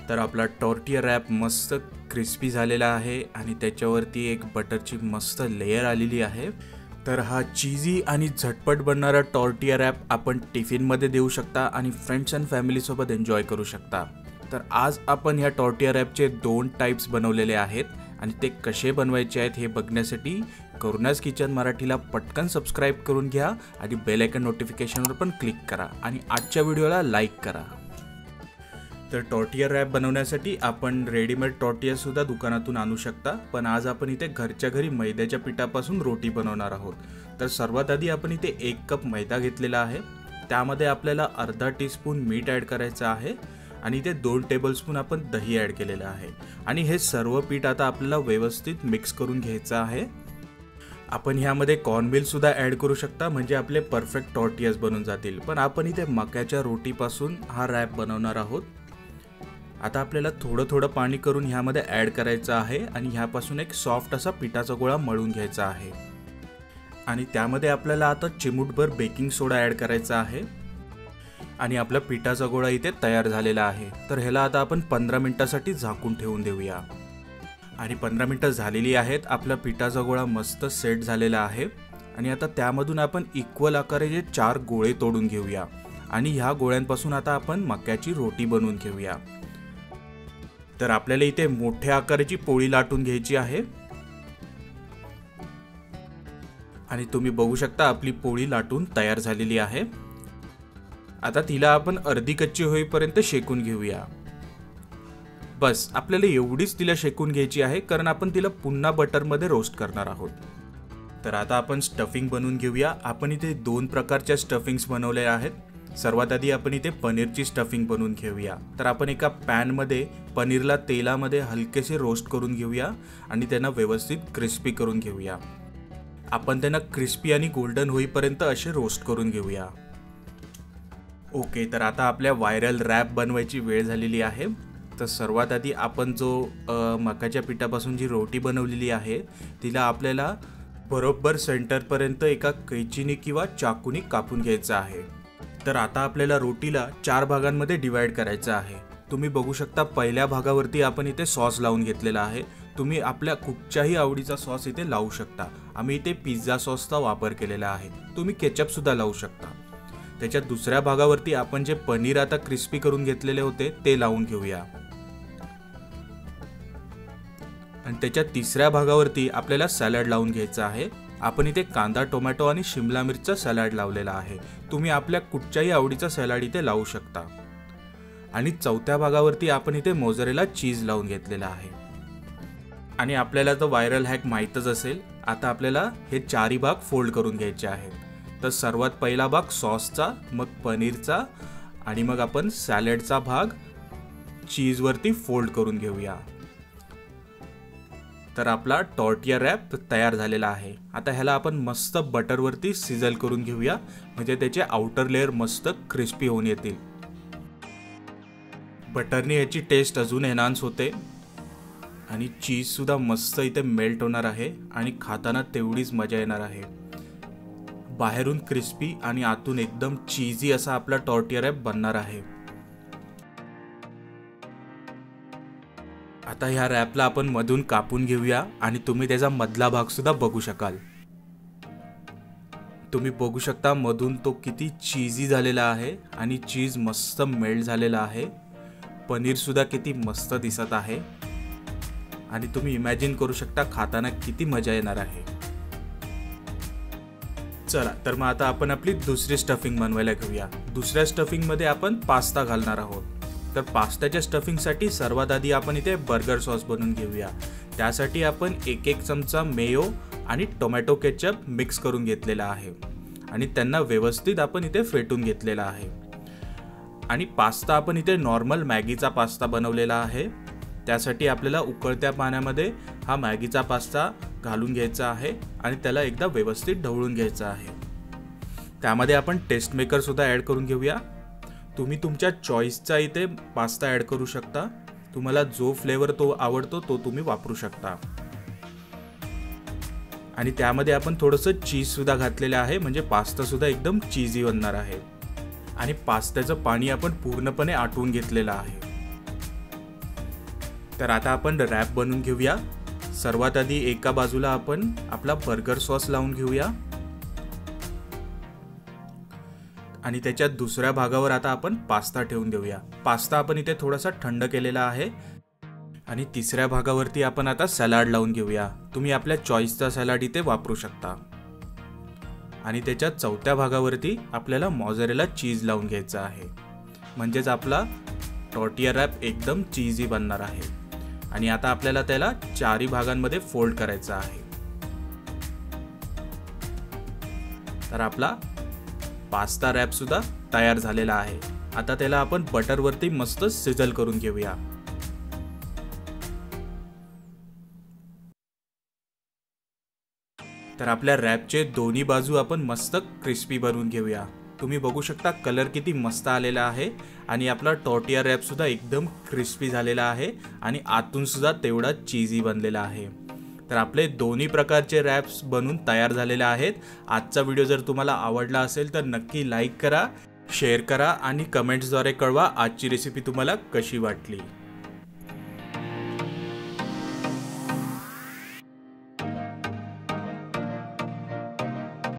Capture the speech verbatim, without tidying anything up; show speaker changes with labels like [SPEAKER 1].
[SPEAKER 1] तर आपला tortilla rap मस्त क्रिस्पी झालेला आहे आणि त्याच्यावरती एक बटरची मस्त लेयर आलेली आहे। तर हा चीजी आणि झटपट बनणारा टॉर्टिया रॅप आपण टिफिनमध्ये देऊ शकता आणि फ्रेंड्स अँड फॅमिलीसोबत एन्जॉय करू शकता। तर आज आपण ह्या टॉर्टिया रॅपचे दोन टाइप्स बनवलेले आहेत आणि ते कसे बनवायचे आहेत हे बघण्यासाठी करुणाज किचन मराठीला पटकन सबस्क्राइब करून घ्या आणि बेल आयकन नोटिफिकेशनवर पण क्लिक करा आणि आजच्या व्हिडिओला लाईक करा। तर टॉर्टिया रॅप बनवण्यासाठी आपण रेडीमेड टॉर्टिया सुद्धा दुकानातून आणू शकता, पण आज आपण इथे घरच्या घरी मैद्याच्या पिठापासून रोटी बनवणार आहोत। तर सर्वात आधी आपण इथे एक कप मैदा घेतलेला आहे, त्यामध्ये आपल्याला अर्धा टीस्पून मीठ ॲड करायचं आहे आणि इथे दोन टेबलस्पून आपण दही ॲड केलेलं आहे आणि हे सर्व पीठ आता आपल्याला व्यवस्थित मिक्स करून घ्यायचं आहे। आपण ह्यामध्ये कॉर्नमील सुद्धा ॲड करू शकता, म्हणजे आपले परफेक्ट टॉर्टियाज बनून जातील, पण आपण इथे मक्याच्या रोटीपासून हा रॅप बनवणार आहोत। आता आपल्याला थोडं थोडं पाणी करून ह्यामध्ये ॲड करायचं आहे आणि ह्यापासून एक सॉफ्ट असा पिठाचा गोळा मळून घ्यायचा आहे आणि त्यामध्ये आपल्याला आता चिमूटभर बेकिंग सोडा ॲड करायचा आहे आणि आपला पिठाचा गोळा इथे तयार झालेला आहे। तर ह्याला आता आपण पंधरा मिनिटासाठी झाकून ठेवून देऊया आणि पंधरा मिनिटं झालेली आहेत। आपला पिठाचा गोळा मस्त सेट झालेला आहे आणि आता त्यामधून आपण इक्वल आकाराचे चार गोळे तोडून घेऊया आणि ह्या गोळ्यांपासून आता आपण मक्याची रोटी बनवून घेऊया। तर आपल्याला इथे मोठ्या आकाराची पोळी लाटून घ्यायची आहे आणि तुम्ही बघू शकता आपली पोळी लाटून तयार झालेली आहे। आता तिला आपण अर्धी कच्ची होईपर्यंत शेकून घेऊया। बस आपल्याला एवढीच तिला शेकून घ्यायची आहे, कारण आपण तिला पुन्हा बटरमध्ये रोस्ट करणार आहोत। तर आता आपण स्टफिंग बनवून घेऊया। आपण इथे दोन प्रकारच्या स्टफिंग्स बनवल्या आहेत। सर्वात आधी आपण इथे पनीरची स्टफिंग बनवून घेऊया। तर आपण एका पॅनमध्ये पनीरला तेलामध्ये हलकेसे रोस्ट करून घेऊया आणि त्यांना व्यवस्थित क्रिस्पी करून घेऊया। आपण त्यांना क्रिस्पी आणि गोल्डन होईपर्यंत असे रोस्ट करून घेऊया। ओके, तर आता आपल्या व्हायरल रॅप बनवायची वेळ झालेली आहे। तर सर्वात आधी आपण जो मकाच्या पिठापासून जी रोटी बनवलेली आहे तिला आपल्याला बरोबर सेंटरपर्यंत एका कैचीने किंवा चाकूने कापून घ्यायचं आहे। तर आता आपल्याला रोटीला चार भागांमध्ये डिवाइड करायचं आहे। तुम्ही बघू शकता पहिल्या भागावरती आपण इथे सॉस लावून घेतलेला आहे। तुम्ही आपल्या कुठच्याही आवडीचा सॉस इथे लावू शकता। आम्ही इथे पिझ्झा सॉसचा वापर केलेला आहे, तुम्ही केचप सुद्धा लावू शकता। त्याच्या दुसऱ्या भागावरती आपण जे पनीर आता क्रिस्पी करून घेतलेले होते ते लावून घेऊया आणि त्याच्या तिसऱ्या भागावरती आपल्याला सॅलड लावून घ्यायचं आहे। आपण इथे कांदा, टोमॅटो आणि शिमला मिरचचा सॅलड लावलेला आहे। तुम्ही आपल्या कुठच्याही आवडीचा सॅलड इथे लावू शकता आणि चौथ्या भागावरती आपण इथे मोझरेला चीज लावून घेतलेला आहे। आणि आपल्याला तो व्हायरल हॅक माहीतच असेल। आता आपल्याला हे चारही भाग फोल्ड करून घ्यायचे आहेत। तर सर्वात पहिला भाग सॉसचा, मग पनीरचा आणि मग आपण सॅलडचा भाग चीजवरती फोल्ड करून घेऊया। तर आपला टॉर्टिया रॅप तयार झालेला आहे। आता ह्याला आपण मस्त बटरवरती सिझल करून घेऊया, म्हणजे त्याचे आउटर लेअर मस्त क्रिस्पी होऊन येतील। बटरने याची टेस्ट अजून एनहान्स होते आणि चीज सुद्धा मस्त इथे मेल्ट होणार आहे आणि खाताना तेवढीच मजा येणार आहे। बाहेरून क्रिस्पी आणि आतून एकदम चीजी असा आपला टॉर्टिया रॅप बनणार आहे। आता ह्या रॅपला आपण मधून कापून घेऊया आणि तुम्ही त्याचा मधला भाग सुद्धा बघू शकाल। तुम्ही बघू शकता मधून तो किती चीजी झालेला आहे आणि चीज मस्त मेल्ट झालेला आहे। पनीर सुद्धा किती मस्त दिसत आहे आणि तुम्ही इमॅजिन करू शकता खाताना किती मजा येणार आहे। चला, तर मग आता आपण आपली दुसरी स्टफिंग बनवायला घेऊया। दुसऱ्या स्टफिंगमध्ये आपण पास्ता घालणार आहोत। तर पास्त्याच्या स्टफिंगसाठी सर्वात आधी आपण इथे बर्गर सॉस बनवून घेऊया। त्यासाठी आपण एक एक चमचा मेयो आणि टोमॅटो केचप मिक्स करून घेतलेला आहे आणि त्यांना व्यवस्थित आपण इथे फेटून घेतलेला आहे। आणि पास्ता आपण इथे नॉर्मल मॅगीचा पास्ता बनवलेला आहे। त्यासाठी आपल्याला उकळत्या पाण्यामध्ये हा मॅगीचा पास्ता घालून घ्यायचा आहे आणि त्याला एकदा व्यवस्थित ढवळून घ्यायचा आहे। त्यामध्ये आपण टेस्ट मेकर सुद्धा ॲड करून घेऊया। तुम्ही तुमच्या चॉईसचा इथे पास्ता ॲड करू शकता। तुम्हाला जो फ्लेवर तो आवडतो तो तुम्ही वापरू शकता आणि त्यामध्ये आपण थोडंसं चीज सुद्धा घातलेलं आहे, म्हणजे पास्ता सुद्धा एकदम चीजी बनणार आहे। आणि पास्त्याचं पाणी आपण पूर्णपणे आटवून घेतलेलं आहे। तर आता आपण रॅप बनवून घेऊया। सर्वात आधी एका बाजूला आपण आपला बर्गर सॉस लावून घेऊया आणि त्याच्या दुसऱ्या भागावर आता आपण पास्ता ठेवून देऊया। पास्ता आपण इथे थोडासा थंड केलेला आहे आणि तिसऱ्या भागावरती आपण आता सलाड लावून घेऊया। तुम्ही आपल्या चॉईसचा सलाड इथे वापरू शकता आणि त्याच्या चौथ्या भागावरती आपल्याला मोझरेला चीज लावून घ्यायचा आहे, म्हणजेच आपला टॉर्टिया रॅप एकदम चीजी बनणार आहे। आणि आता आपल्याला त्याला चारही भागांमध्ये फोल्ड करायचा आहे। तर आपला पास्ता रॅप सुद्धा तयार झालेला आहे। आता त्याला आपण बटर वरती मस्त सिझल करून घेऊया। तर आपल्या रॅपचे दोन्ही बाजू आपण मस्त क्रिस्पी बनवून घेऊया। तुम्ही बघू शकता कलर किती मस्त आलेला आहे आणि आपला टॉर्टिया रॅप सुद्धा एकदम क्रिस्पी झालेला आहे आणि आतून सुद्धा तेवढा चीजी बनलेला आहे। तर आपले दोन्ही प्रकारचे रॅप्स बनून तयार झालेले आहेत। आजचा व्हिडिओ जर तुम्हाला आवडला असेल तर नक्की लाईक करा, शेअर करा आणि कमेंट्सद्वारे कळवा आजची रेसिपी तुम्हाला कशी वाटली।